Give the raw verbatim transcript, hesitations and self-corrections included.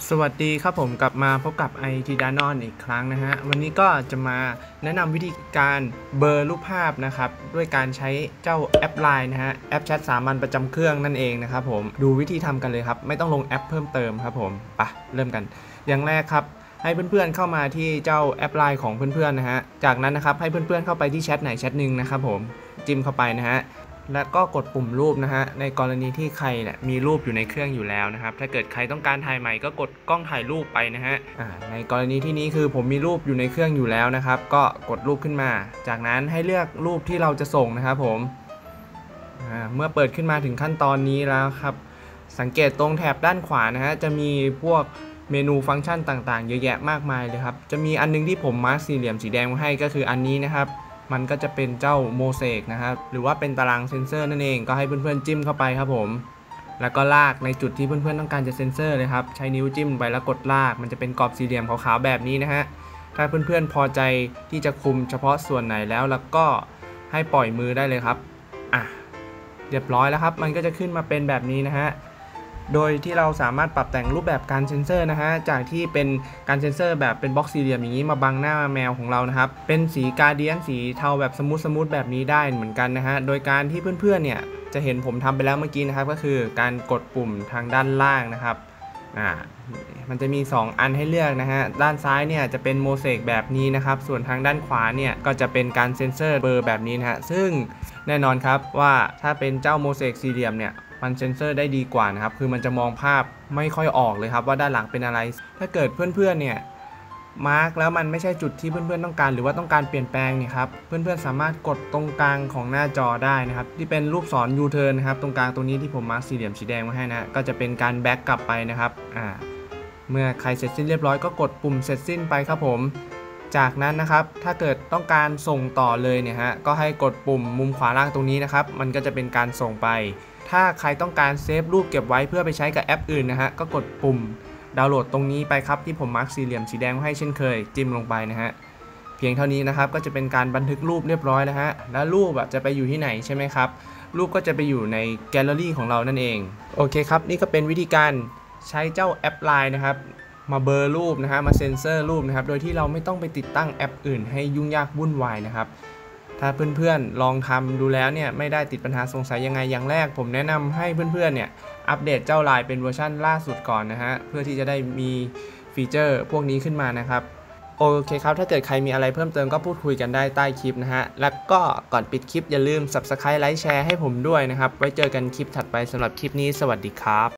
สวัสดีครับผมกลับมาพบกับ ไอ ที Danon อีกครั้งนะฮะวันนี้ก็จะมาแนะนำวิธีการเบลอรูปภาพนะครับด้วยการใช้เจ้าแอป ไลน์ นะฮะแอปแชทสามัญประจำเครื่องนั่นเองนะครับผมดูวิธีทำกันเลยครับไม่ต้องลงแอปเพิ่มเติมครับผมไปเริ่มกันอย่างแรกครับให้เพื่อนๆเข้ามาที่เจ้าแอป ไลน์ ของเพื่อนๆนะฮะจากนั้นนะครับให้เพื่อนๆเข้าไปที่แชทไหนแชทหนึ่งนะครับผมจิ้มเข้าไปนะฮะแล้วก็กดปุ่มรูปนะฮะในกรณีที่ใครเนี่ยมีรูปอยู่ในเครื่องอยู่แล้วนะครับถ้าเกิดใครต้องการถ่ายใหม่ก็กดกล้องถ่ายรูปไปนะฮะในกรณีที่นี้คือผมมีรูปอยู่ในเครื่องอยู่แล้วนะครับก็กดรูปขึ้นมาจากนั้นให้เลือกรูปที่เราจะส่งนะครับผมเมื่อเปิดขึ้นมาถึงขั้นตอนนี้แล้วครับสังเกตตรงแถบด้านขวานะฮะจะมีพวกเมนูฟังก์ชันต่างๆเยอะแยะมากมายเลยครับจะมีอันนึงที่ผมมาร์คสี่เหลี่ยมสีแดงมาให้ก็คืออันนี้นะครับมันก็จะเป็นเจ้าโมเสกนะครับหรือว่าเป็นตารางเซนเซอร์นั่นเองก็ให้เพื่อนๆจิ้มเข้าไปครับผมแล้วก็ลากในจุดที่เพื่อนๆต้องการจะเซนเซอร์เลยครับใช้นิ้วจิ้มไปแล้วกดลากมันจะเป็นกรอบสี่เหลี่ยมขาวๆแบบนี้นะฮะถ้าเพื่อนๆพอใจที่จะคุมเฉพาะส่วนไหนแล้วแล้วก็ให้ปล่อยมือได้เลยครับอ่ะเรียบร้อยแล้วครับมันก็จะขึ้นมาเป็นแบบนี้นะฮะโดยที่เราสามารถปรับแต่งรูปแบบการเซ็นเซอร์นะฮะจากที่เป็นการเซ็นเซอร์แบบเป็นบล็อกสี่เหลี่ยมอย่างนี้มาบังหน้าแมวของเรานะครับเป็นสีกาเดียนสีเทาแบบสมูทสมูทแบบนี้ได้เหมือนกันนะฮะโดยการที่เพื่อนๆเนี่ยจะเห็นผมทำไปแล้วเมื่อกี้นะครับก็คือการกดปุ่มทางด้านล่างนะครับอ่ามันจะมีสองอันให้เลือกนะฮะด้านซ้ายเนี่ยจะเป็นโมเสกแบบนี้นะครับส่วนทางด้านขวาเนี่ยก็จะเป็นการเซ็นเซอร์เบอร์แบบนี้นะฮะซึ่งแน่นอนครับว่าถ้าเป็นเจ้าโมเสกสี่เหลี่ยมเนี่ยมันเซ็นเซอร์ได้ดีกว่านะครับคือมันจะมองภาพไม่ค่อยออกเลยครับว่าด้านหลังเป็นอะไรถ้าเกิดเพื่อนๆเนี่ยมาร์กแล้วมันไม่ใช่จุดที่เพื่อนๆต้องการหรือว่าต้องการเปลี่ยนแปลงเนี่ยครับเพื่อนๆสามารถกดตรงกลางของหน้าจอได้นะครับที่เป็นรูปศร ยู เทิร์น นะครับตรงกลางตรงนี้ที่ผมมาร์กสี่เหลี่ยมสีแดงไว้ให้นะก็จะเป็นการแบ็กกลับไปนะครับอ่าเมื่อใครเสร็จสิ้นเรียบร้อยก็กดปุ่มเสร็จสิ้นไปครับผมจากนั้นนะครับถ้าเกิดต้องการส่งต่อเลยเนี่ยฮะก็ให้กดปุ่มมุมขวาล่างตรงนี้นะครับมันก็จะเป็นการส่งไปถ้าใครต้องการเซฟรูปเก็บไว้เพื่อไปใช้กับแอปอื่นนะฮะก็กดปุ่มดาวน์โหลดตรงนี้ไปครับที่ผมมาร์คสี่เหลี่ยมสีแดงให้เช่นเคยจิ้มลงไปนะฮะเพียงเท่านี้นะครับก็จะเป็นการบันทึกรูปเรียบร้อยแล้วฮะแล้วรูปจะไปอยู่ที่ไหนใช่ไหมครับรูปก็จะไปอยู่ในแกลเลอรี่ของเรานั่นเองโอเคครับนี่ก็เป็นวิธีการใช้เจ้าแอป ไลน์ นะครับมาเบลอรูปนะฮะมาเซ็นเซอร์รูปนะครับโดยที่เราไม่ต้องไปติดตั้งแอปอื่นให้ยุ่งยากวุ่นวายนะครับถ้าเพื่อนๆลองทำดูแล้วเนี่ยไม่ได้ติดปัญหาสงสัยยังไงอย่างแรกผมแนะนำให้เพื่อนๆเนี่ยอัปเดตเจ้า ไลน์ เป็นเวอร์ชันล่าสุดก่อนนะฮะเพื่อที่จะได้มีฟีเจอร์พวกนี้ขึ้นมานะครับโอเคครับถ้าเกิดใครมีอะไรเพิ่มเติมก็พูดคุยกันได้ใต้คลิปนะฮะแล้วก็ก่อนปิดคลิปอย่าลืม ซับสไครบ์ ไลค์ แชร์ให้ผมด้วยนะครับไว้เจอกันคลิปถัดไปสำหรับคลิปนี้สวัสดีครับ